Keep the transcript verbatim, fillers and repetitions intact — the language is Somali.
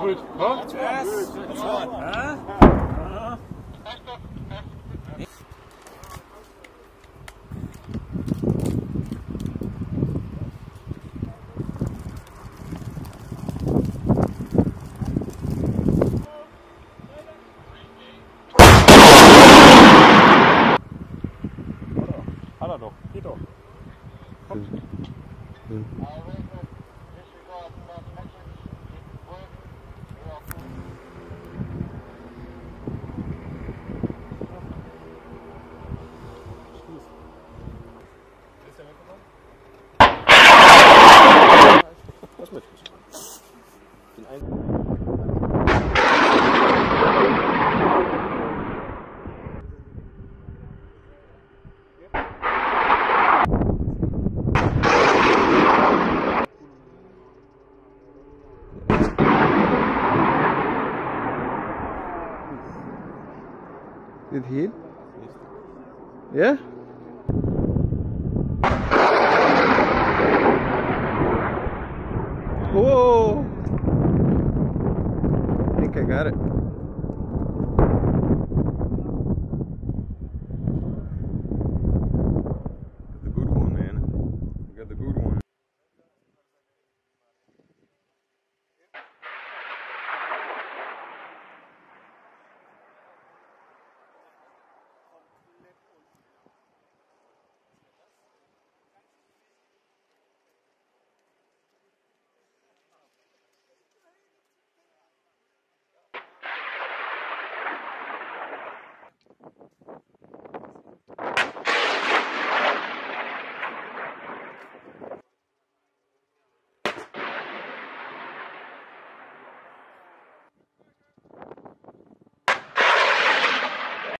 good. Huh? Yes. That's one. Huh? Uh-huh. Hat er doch. Geht doch. Komm. Hm. Was mit? Den einen. Dit hier? Ja? Whoa! I think I got it.